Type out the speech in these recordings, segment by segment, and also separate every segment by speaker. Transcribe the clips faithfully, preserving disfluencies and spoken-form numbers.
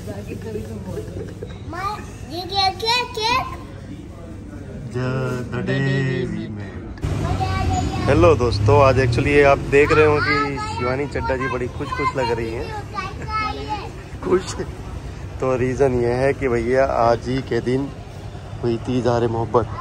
Speaker 1: Hello दोस्तों, आज actually ये आप देख रहे हो कि शिवानी चड्डा जी बड़ी खुश खुश लग रही हैं। खुश तो रीज़न ये है कि भैया आज ही के दिन हुई थी इज़हार मोहब्बत,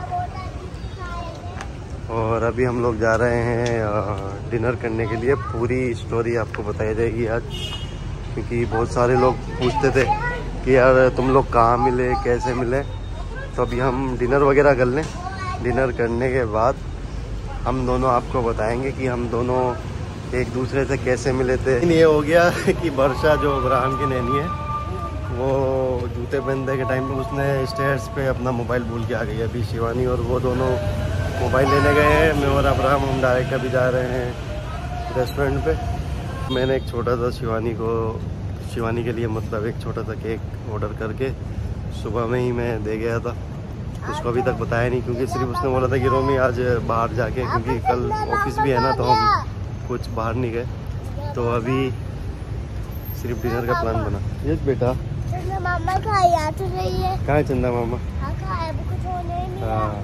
Speaker 1: और अभी हम लोग जा रहे हैं डिनर करने के लिए। पूरी स्टोरी आपको बताई जाएगी आज, क्योंकि बहुत सारे लोग पूछते थे कि यार तुम लोग कहाँ मिले, कैसे मिले। तो अभी हम डिनर वगैरह कर लें। डिनर करने के बाद हम दोनों आपको बताएंगे कि हम दोनों एक दूसरे से कैसे मिले थे। ये हो गया कि वर्षा जो अब्राहम की नैनी है, वो जूते पहनने के टाइम पे उसने स्टेयर्स पे अपना मोबाइल भूल के आ गई। अभी शिवानी और वो दोनों मोबाइल लेने गए हैं। मैं और अब्राहम हम डायरेक्ट अभी जा रहे हैं रेस्टोरेंट पे। मैंने एक छोटा सा शिवानी को शिवानी के लिए मतलब एक छोटा सा केक ऑर्डर करके सुबह में ही मैं दे गया था। उसको अभी तक बताया नहीं, क्योंकि सिर्फ उसने बोला था कि रोमी आज बाहर जाके, क्योंकि कल ऑफिस भी है ना, तो हम कुछ बाहर नहीं गए। तो अभी सिर्फ डिनर का प्लान बना। यस बेटा,
Speaker 2: मामा
Speaker 1: कहाँ है चंदा मामा? हाँ,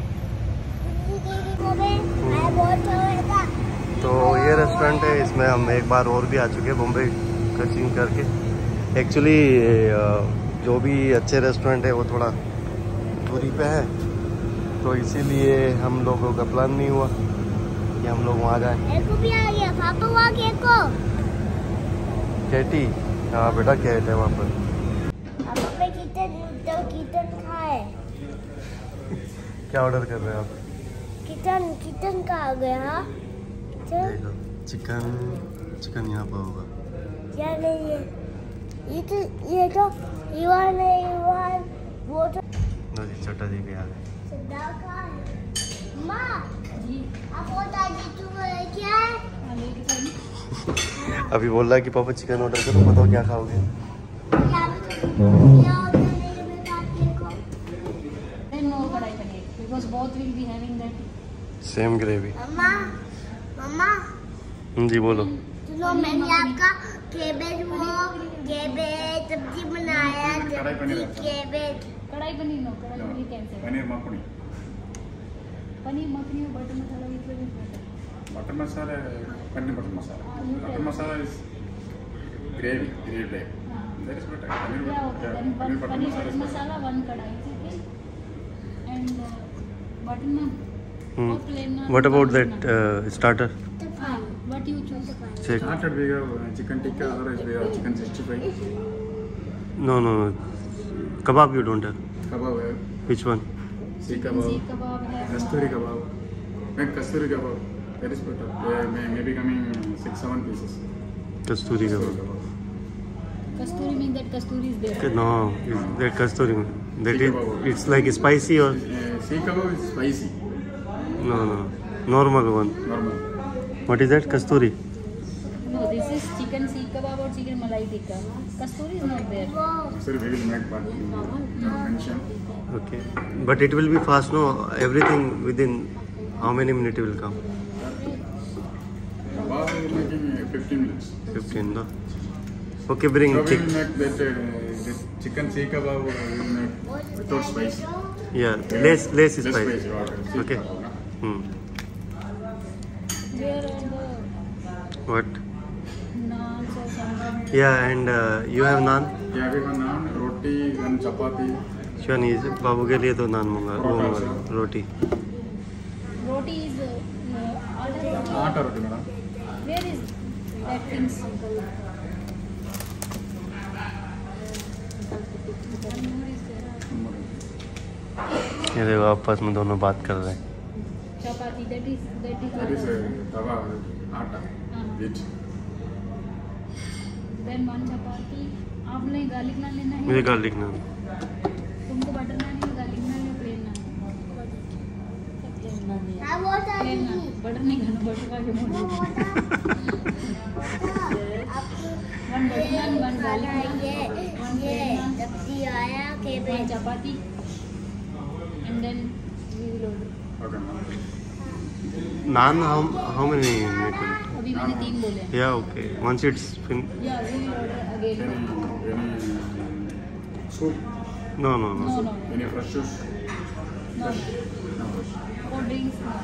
Speaker 1: तो ये रेस्टोरेंट है, इसमें हम एक बार और भी आ चुके हैं बॉम्बे क्रचिंग करके। एक्चुअली जो भी अच्छे रेस्टोरेंट है वो थोड़ा दूरी पे है, तो इसीलिए हम लोगों का प्लान नहीं हुआ कि हम लोग वहाँ जाएं।
Speaker 2: एको भी आ गया पापा, वहाँ एको
Speaker 1: कैटी? हाँ बेटा, कैट है वहाँ पर।
Speaker 2: किचन खाए।
Speaker 1: क्या ऑर्डर कर रहे हैं आप?
Speaker 2: किचन किचन का आ गया।
Speaker 1: देखो, चिकन चिकन यहाँ पर होगा।
Speaker 2: क्या नहीं है ये तो, ये तो युवा नहीं युवा वो तो
Speaker 1: छोटा जी भी आ गए।
Speaker 2: माँ आप वो दादी तू क्या है?
Speaker 1: अभी बोल रहा है कि पापा चिकन ऑर्डर करो, बताओ क्या खाओगे? Same gravy.
Speaker 2: मम्मा मम्मा
Speaker 1: जी बोलो।
Speaker 2: सुनो, मैंने आपका केबेज वो केबेज सब्जी बनाया। केबेज
Speaker 3: कढ़ाई पनीर नो कढ़ाई पनीर कैंसिल।
Speaker 4: पनीर मखनी
Speaker 3: पनीर मखनी और butter masala which one is
Speaker 4: butter masala paneer butter masala butter masala is gravy gravy type that is better paneer paneer butter
Speaker 3: masala one kadai ठीक है एंड बटर नान और plain naan.
Speaker 1: What about that starter?
Speaker 3: What you choose?
Speaker 4: Starter we have chicken tikka, otherwise we have chicken sixty-five.
Speaker 1: No no no, kebab you don't have?
Speaker 4: Kebab है।
Speaker 1: Which one?
Speaker 4: Seekh kebab.
Speaker 3: Seekh kebab है।
Speaker 4: Kasturi kebab. Make kasturi kebab. That is better. They may maybe coming six seven pieces.
Speaker 1: Kasturi kebab.
Speaker 3: Kasturi means that kasturi is there.
Speaker 1: No, is that kasturi? That is, it's like spicy or?
Speaker 4: Uh, Seekh kebab is spicy.
Speaker 1: No no, normal one.
Speaker 4: Normal.
Speaker 1: What is that? Kasturi?
Speaker 3: No, this is chicken seekh kebab or chicken malai tikka. Kasturi is not there.
Speaker 4: Sorry, we will make but mention.
Speaker 1: Okay, but it will be fast, no? Everything within how many minutes it will come?
Speaker 4: Kebab we will making fifteen minutes.
Speaker 1: Fifteen, no? Okay, bring.
Speaker 4: So we will make that, uh, that chicken seekh kebab we will make without spice.
Speaker 1: Yeah, less less
Speaker 4: Less
Speaker 1: spicy.
Speaker 4: spicy. Okay.
Speaker 1: Okay. Hmm.
Speaker 3: Where are the
Speaker 1: What?
Speaker 3: naans or something?
Speaker 1: Yeah, and uh, you have naan?
Speaker 4: Yeah, we have naan, roti and chapati.
Speaker 1: Shivani बाबू के लिए तो नान मंगा वो मंगा रोटी।
Speaker 3: Roti is uh, alter roti.
Speaker 4: Atta roti, madam.
Speaker 3: Where is that things?
Speaker 1: ये देखो आपस में दोनों बात कर रहे हैं।
Speaker 3: Chapati, that is that is.
Speaker 4: That is a tawa atta. Wheat.
Speaker 3: Then one chapati. आपने गार्लिक नान लेना है?
Speaker 1: मुझे गार्लिक नान।
Speaker 3: तुमको बटर नान है, गार्लिक नान है, प्लेन नान?
Speaker 2: हाँ वो
Speaker 3: प्लेन नान। बटर नहीं खाना, बटर खा के मोड़ दो। One butter naan, one garlic naan,
Speaker 2: ये
Speaker 3: वन
Speaker 2: ये
Speaker 3: प्लेन नान,
Speaker 2: सब्जी आया
Speaker 3: one
Speaker 2: cabbage.
Speaker 3: Chapati, and then we will order.
Speaker 4: Okay, madam.
Speaker 1: Naan how how many make it?
Speaker 3: अभी मैंने तीन बोले हैं।
Speaker 1: Yeah, okay. Once it's fin
Speaker 3: Yeah, we will order again.
Speaker 4: Any, any Soup.
Speaker 1: No no no
Speaker 3: No, no,
Speaker 4: Any fresh juice?
Speaker 3: no.
Speaker 4: No fresh.
Speaker 3: Or drinks, no.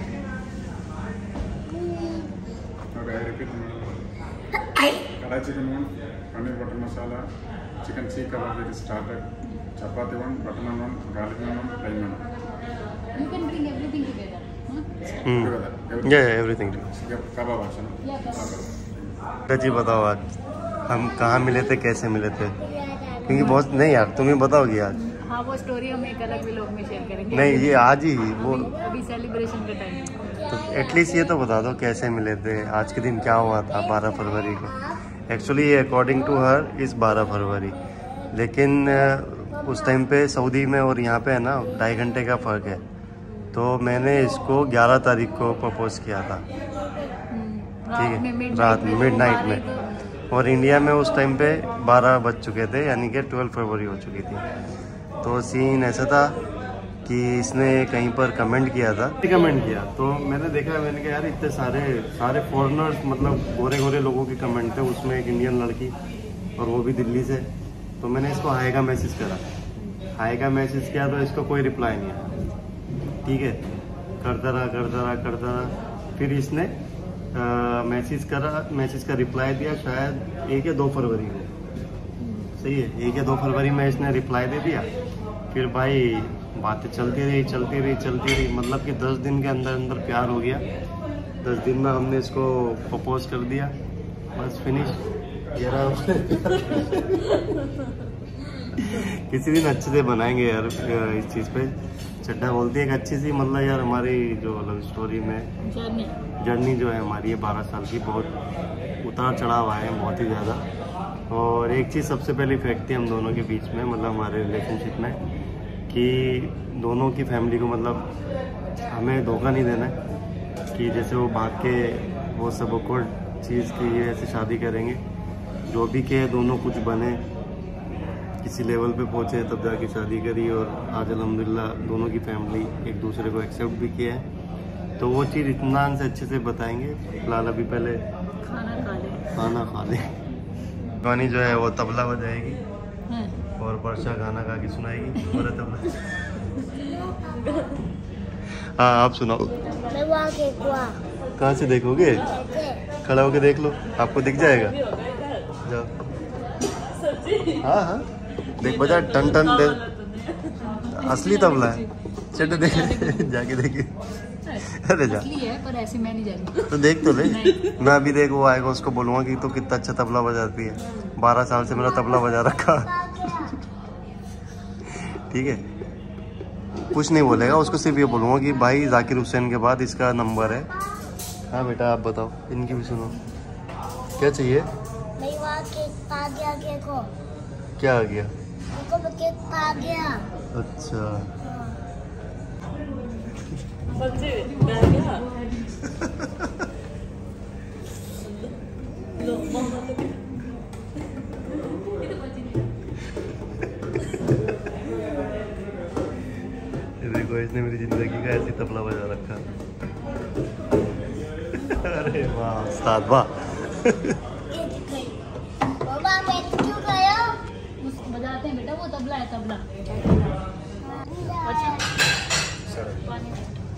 Speaker 4: Okay, I repeat. Kadai chicken one, paneer butter masala, chicken seekh kebab with starter, chapati one, butter naan one, garlic naan one, plain naan.
Speaker 3: You can bring everything together. Huh?
Speaker 4: Together. Everything.
Speaker 1: या everything
Speaker 4: Yep, kebab also. no?
Speaker 3: Yeah, kebab.
Speaker 1: बेटा जी बताओ आज हम कहाँ मिले थे, कैसे मिले थे? क्योंकि बहुत नहीं यार, तुम ही बताओगी आज।
Speaker 3: हाँ, वो स्टोरी हम एक अलग व्लॉग में शेयर करेंगे।
Speaker 1: नहीं, ये आज ही वो
Speaker 3: अभी, अभी सेलिब्रेशन का टाइम है।
Speaker 1: तो एटलीस्ट ये तो बता दो कैसे मिले थे, आज के दिन क्या हुआ था बारह फरवरी को। एक्चुअली अकॉर्डिंग टू हर इस बारह फरवरी, लेकिन उस टाइम पे सऊदी में और यहाँ पे है ना ढाई घंटे का फ़र्क है। तो मैंने इसको ग्यारह तारीख को प्रपोज किया था, ठीक है, रात में मिड नाइट में, और इंडिया में उस टाइम पे बारह बज चुके थे, यानी कि ट्वेल्व फरवरी हो चुकी थी। तो सीन ऐसा था कि इसने कहीं पर कमेंट किया था, कमेंट किया तो मैंने देखा, मैंने कहा यार इतने सारे सारे फॉरेनर्स, मतलब गोरे गोरे लोगों के कमेंट थे, उसमें एक इंडियन लड़की और वो भी दिल्ली से। तो मैंने इसको हाई का मैसेज करा, हाई का मैसेज किया तो इसको कोई रिप्लाई नहीं आया, ठीक है, करता रहा करता रहा करता रहा फिर इसने मैसेज करा, मैसेज का रिप्लाई दिया शायद एक या दो फरवरी को, सही है, एक या दो फरवरी में इसने रिप्लाई दे दिया। फिर भाई बातें चलती रही चलती रही चलती रही, मतलब कि दस दिन के अंदर अंदर प्यार हो गया। दस दिन में हमने इसको प्रपोज कर दिया, बस फिनिश। किसी दिन अच्छे से बनाएंगे यार इस चीज़ पे। चड्डा बोलती है एक अच्छी सी, मतलब यार हमारी जो लव स्टोरी में
Speaker 3: जर्नी
Speaker 1: जर्नी जो है हमारी ये बारह साल की, बहुत उतार चढ़ाव आए हैं, बहुत ही ज़्यादा। और एक चीज़ सबसे पहली फैक्ट थी हम दोनों के बीच में, मतलब हमारे रिलेशनशिप में, कि दोनों की फैमिली को मतलब हमें धोखा नहीं देना है कि जैसे वो भाग के वो सब awkward चीज़ की ये ऐसे शादी करेंगे। जो भी के दोनों कुछ बने, किसी लेवल पे पहुँचे तब जाके शादी करी, और आज अल्हम्दुलिल्लाह दोनों की फैमिली एक दूसरे को एक्सेप्ट भी किया है। तो वो चीज़ इत्मीनान से अच्छे से बताएंगे। फिलहाल अभी पहले
Speaker 3: खाना खा ले।
Speaker 1: खाना खा ले। गानी जो है वो तबला बजाएगी
Speaker 3: हाँ।
Speaker 1: और वर्षा गाना गा के सुनाएगी। और तबला हाँ आप सुनाओ।
Speaker 2: मैं वहाँ के कुआ
Speaker 1: कहाँ से देखोगे? खड़ा होके देख लो, आपको दिख जाएगा। जाओ। हाँ हाँ देख बजा, टन टन दे, असली तबला है। चलो देख जाके देखिए। अरे जा,
Speaker 3: असली है पर ऐसे मैं नहीं जाती।
Speaker 1: तो देख तो ले। मैं अभी देख वो आएगा, उसको बोलूँगा कि तो कितना अच्छा तबला बजाती है। बारह साल से मेरा तबला बजा रखा। ठीक है, कुछ नहीं बोलेगा, उसको सिर्फ ये बोलूँगा कि भाई जाकिर हुसैन के बाद इसका नंबर है। हाँ बेटा आप बताओ, इनकी भी सुनो, क्या चाहिए?
Speaker 2: मैं वहाँ के पा गया के को
Speaker 1: क्या आ गया?
Speaker 2: उनको मैं केक पा गया।
Speaker 1: अच्छा
Speaker 5: बच्चे रह गया लो मम्मा तो
Speaker 1: देखो इसने मेरी जिंदगी का ऐसी तबला बजा रखा। अरे वाह उस्ताद वाह।
Speaker 2: मम्मा मैं क्यों गया?
Speaker 3: उस बजाते हैं बेटा, वो तबला है तबला। पानी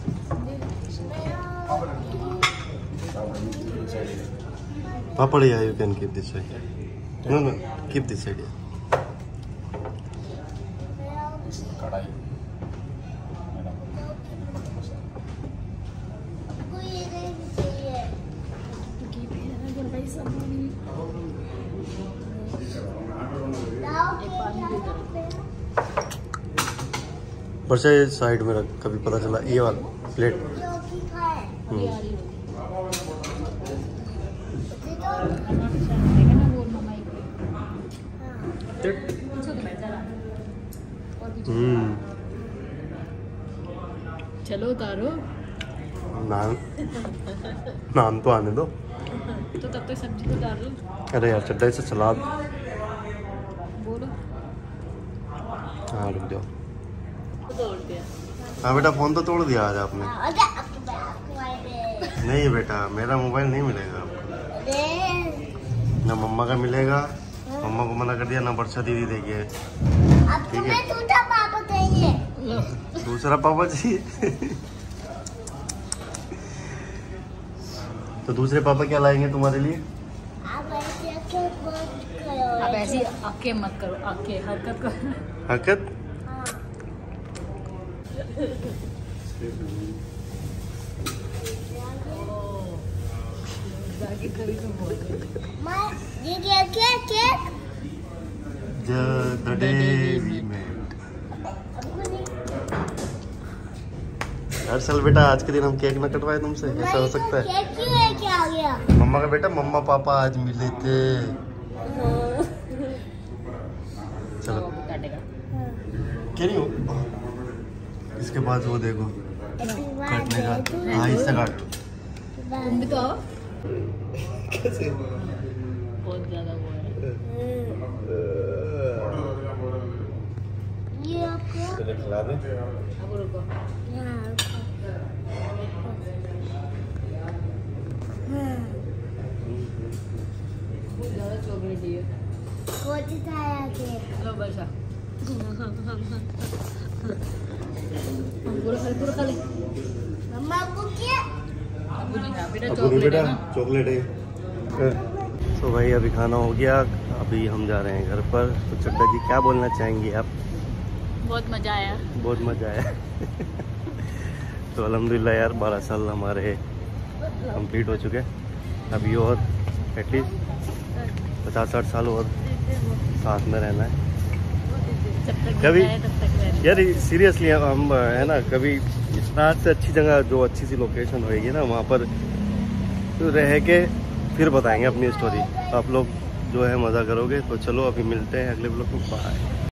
Speaker 1: Papa, yeah, you can keep this side. No, no, keep this side. Yeah.
Speaker 4: कढ़ाई
Speaker 2: हमको ये नहीं चाहिए। लाओ केक यहाँ पे।
Speaker 1: वर्षा ये साइड में रख, कभी पता चला ये वाला प्लेट।
Speaker 2: जो की खाए
Speaker 1: हम्म। हम्म
Speaker 3: चलो उतारो।
Speaker 1: नान नान तो आने दो।
Speaker 3: तो तब तक सब्जी तो डाल लो।
Speaker 1: अरे यार चड्डा से सलाद।
Speaker 3: बोलो।
Speaker 1: हाँ रुक जाओ।
Speaker 5: तोड़ दिया
Speaker 1: हाँ बेटा फोन तो तोड़ दिया आज आपने।
Speaker 2: अरे आपको आपको आए
Speaker 1: नहीं बेटा मेरा मोबाइल नहीं मिलेगा आपको,
Speaker 2: अरे
Speaker 1: ना मम्मा का मिलेगा मम्मा को मना कर दिया ना, वर्षा दीदी देखिए।
Speaker 2: अब
Speaker 1: ठीक है,
Speaker 2: तुम्हें दूसरा पापा चाहिए।
Speaker 1: दूसरा पापा चाहिए। तो दूसरे पापा क्या लाएंगे तुम्हारे लिए?
Speaker 2: अब ऐसे मत करो।
Speaker 3: अब ऐसी अक्के मत करो, अक्के हरकत करो।
Speaker 1: हरकत?
Speaker 2: हाँ।
Speaker 3: जाके कभी तो बोल
Speaker 2: मैं ये cake cake cake
Speaker 1: The day we met। यार चल बेटा, आज के दिन हम केक न कटवाए तुमसे, ऐसा हो सकता है?
Speaker 2: केक क्यों लेके आ गया?
Speaker 1: मम्मा का बेटा, मम्मा पापा आज मिले थे। चलो
Speaker 3: काटेगा।
Speaker 1: क्या नहीं हो, इसके बाद वो देखो काटने का। हाँ इससे काट।
Speaker 3: तुम भी तो आओ।
Speaker 1: कैसे?
Speaker 3: बहुत ज्यादा वो है।
Speaker 2: ये आपको
Speaker 1: चलो खिला दे।
Speaker 3: अब रुको।
Speaker 2: यहाँ रखो। हाँ।
Speaker 3: बहुत ज्यादा चॉकलेट है।
Speaker 2: कौन सा आया केक?
Speaker 3: लो बसा। पूरा खा ले, पूरा खा ले।
Speaker 2: मम्मा को क्या?
Speaker 3: अब नहीं खा बेटा,
Speaker 1: अब नहीं
Speaker 3: चॉकलेट
Speaker 1: बेटा,
Speaker 3: है ना।
Speaker 1: चॉकलेट है। तो भाई अभी खाना हो गया, अभी हम जा रहे हैं घर पर। तो चड्डा जी क्या बोलना चाहेंगे आप?
Speaker 3: बहुत मजा आया।
Speaker 1: बहुत मजा आया। तो अल्हम्दुलिल्लाह यार, बारह साल हमारे कंप्लीट हो चुके हैं। अभी और एटलीस्ट पचास साठ साल और साथ में रहना है।
Speaker 3: जब तक
Speaker 1: कभी
Speaker 3: जिंदा है, तब तक रहना।
Speaker 1: यार सीरियसली हम है ना, कभी इतना से अच्छी जगह, जो अच्छी सी लोकेशन होएगी ना, वहाँ पर रह के फिर बताएंगे अपनी स्टोरी। आप लोग जो है मज़ा करोगे। तो चलो अभी मिलते हैं अगले ब्लॉग में। बाय।